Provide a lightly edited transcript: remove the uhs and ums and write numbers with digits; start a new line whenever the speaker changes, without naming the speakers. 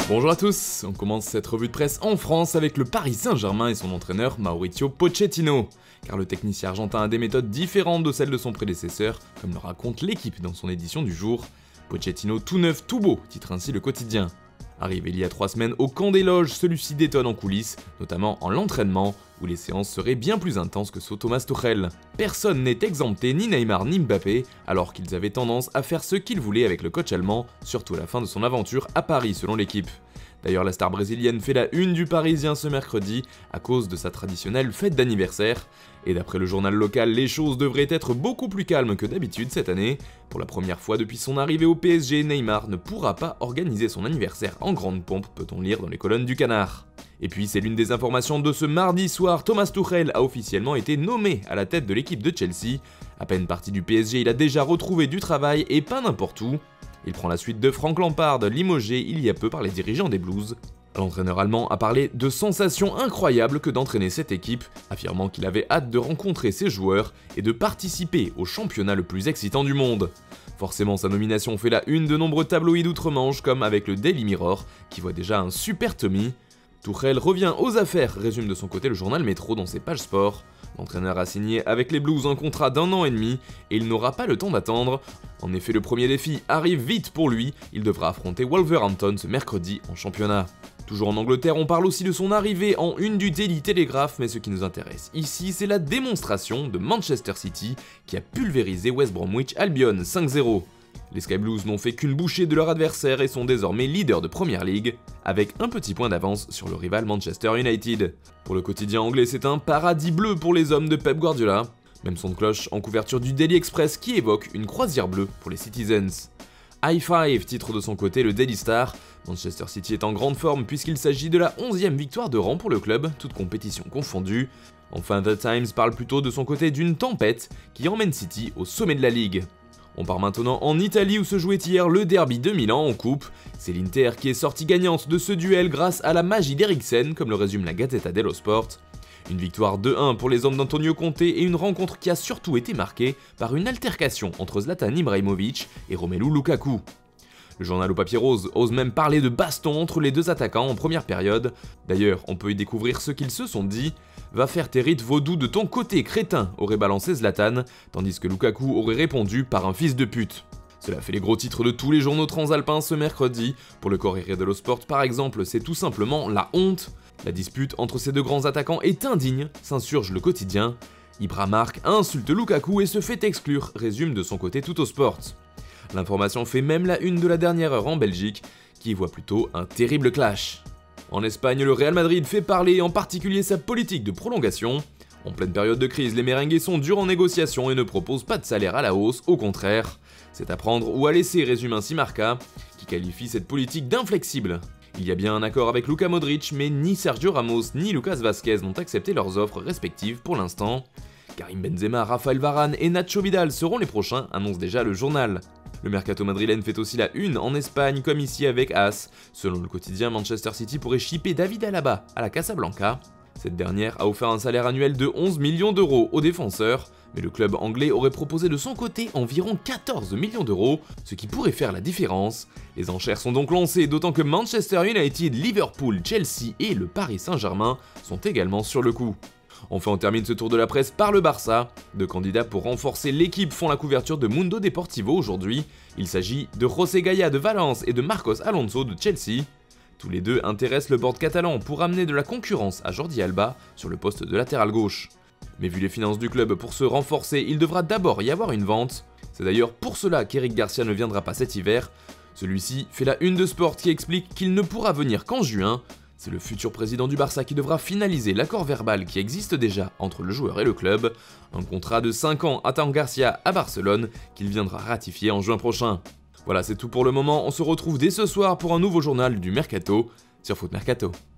Bonjour à tous, on commence cette revue de presse en France avec le Paris Saint-Germain et son entraîneur Mauricio Pochettino. Car le technicien argentin a des méthodes différentes de celles de son prédécesseur, comme le raconte l'équipe dans son édition du jour. Pochettino tout neuf, tout beau, titre ainsi le quotidien. Arrivé il y a 3 semaines au camp des loges, celui-ci détonne en coulisses, notamment en l'entraînement, où les séances seraient bien plus intenses que sous Thomas Tuchel. Personne n'est exempté, ni Neymar ni Mbappé, alors qu'ils avaient tendance à faire ce qu'ils voulaient avec le coach allemand, surtout à la fin de son aventure à Paris selon l'équipe. D'ailleurs, la star brésilienne fait la une du Parisien ce mercredi à cause de sa traditionnelle fête d'anniversaire. Et d'après le journal local, les choses devraient être beaucoup plus calmes que d'habitude cette année. Pour la première fois depuis son arrivée au PSG, Neymar ne pourra pas organiser son anniversaire en grande pompe, peut-on lire dans les colonnes du Canard. Et puis c'est l'une des informations de ce mardi soir, Thomas Tuchel a officiellement été nommé à la tête de l'équipe de Chelsea. À peine parti du PSG, il a déjà retrouvé du travail et pas n'importe où. Il prend la suite de Frank Lampard, limogé il y a peu par les dirigeants des Blues. L'entraîneur allemand a parlé de sensations incroyables que d'entraîner cette équipe, affirmant qu'il avait hâte de rencontrer ses joueurs et de participer au championnat le plus excitant du monde. Forcément, sa nomination fait la une de nombreux tabloïds d'outre-Manche, comme avec le Daily Mirror, qui voit déjà un super Tommy. Tuchel revient aux affaires, résume de son côté le journal Métro dans ses pages sport. L'entraîneur a signé avec les Blues un contrat d'1 an et demi et il n'aura pas le temps d'attendre. En effet, le premier défi arrive vite pour lui, il devra affronter Wolverhampton ce mercredi en championnat. Toujours en Angleterre, on parle aussi de son arrivée en une du Daily Telegraph, mais ce qui nous intéresse ici, c'est la démonstration de Manchester City qui a pulvérisé West Bromwich Albion 5-0. Les Sky Blues n'ont fait qu'une bouchée de leur adversaire et sont désormais leaders de Premier League, avec un petit point d'avance sur le rival Manchester United. Pour le quotidien anglais, c'est un paradis bleu pour les hommes de Pep Guardiola. Même son de cloche en couverture du Daily Express qui évoque une croisière bleue pour les Citizens. High Five titre de son côté le Daily Star. Manchester City est en grande forme puisqu'il s'agit de la 11e victoire de rang pour le club, toute compétition confondue. Enfin, The Times parle plutôt de son côté d'une tempête qui emmène City au sommet de la ligue. On part maintenant en Italie où se jouait hier le derby de Milan en coupe. C'est l'Inter qui est sortie gagnante de ce duel grâce à la magie d'Eriksen, comme le résume la Gazzetta dello Sport. Une victoire 2-1 pour les hommes d'Antonio Conte et une rencontre qui a surtout été marquée par une altercation entre Zlatan Ibrahimovic et Romelu Lukaku. Le journal au papier rose ose même parler de baston entre les deux attaquants en première période. D'ailleurs, on peut y découvrir ce qu'ils se sont dit. « Va faire tes rites vaudous de ton côté, crétin !» aurait balancé Zlatan, tandis que Lukaku aurait répondu par un fils de pute. Cela fait les gros titres de tous les journaux transalpins ce mercredi. Pour le Corriere dello Sport par exemple, c'est tout simplement la honte. La dispute entre ces deux grands attaquants est indigne, s'insurge le quotidien. Ibra marque, insulte Lukaku et se fait exclure, résume de son côté Tuttosport. L'information fait même la une de la dernière heure en Belgique, qui voit plutôt un terrible clash. En Espagne, le Real Madrid fait parler, en particulier sa politique de prolongation. En pleine période de crise, les merengues sont durs en négociation et ne proposent pas de salaire à la hausse, au contraire. C'est à prendre ou à laisser, résume ainsi Marca, qui qualifie cette politique d'inflexible. Il y a bien un accord avec Luka Modric, mais ni Sergio Ramos ni Lucas Vazquez n'ont accepté leurs offres respectives pour l'instant. Karim Benzema, Raphaël Varane et Nacho Vidal seront les prochains, annonce déjà le journal. Le mercato madrilène fait aussi la une en Espagne, comme ici avec AS. Selon le quotidien, Manchester City pourrait shipper David Alaba à la Casablanca. Cette dernière a offert un salaire annuel de 11 millions d'euros aux défenseurs, mais le club anglais aurait proposé de son côté environ 14 millions d'euros, ce qui pourrait faire la différence. Les enchères sont donc lancées, d'autant que Manchester United, Liverpool, Chelsea et le Paris Saint-Germain sont également sur le coup. Enfin, on termine ce tour de la presse par le Barça. Deux candidats pour renforcer l'équipe font la couverture de Mundo Deportivo aujourd'hui. Il s'agit de José Gaya de Valence et de Marcos Alonso de Chelsea. Tous les deux intéressent le board catalan pour amener de la concurrence à Jordi Alba sur le poste de latéral gauche. Mais vu les finances du club, pour se renforcer, il devra d'abord y avoir une vente. C'est d'ailleurs pour cela qu'Eric Garcia ne viendra pas cet hiver. Celui-ci fait la une de Sport qui explique qu'il ne pourra venir qu'en juin. C'est le futur président du Barça qui devra finaliser l'accord verbal qui existe déjà entre le joueur et le club, un contrat de 5 ans attend Garcia à Barcelone qu'il viendra ratifier en juin prochain. Voilà, c'est tout pour le moment, on se retrouve dès ce soir pour un nouveau journal du Mercato sur Foot Mercato.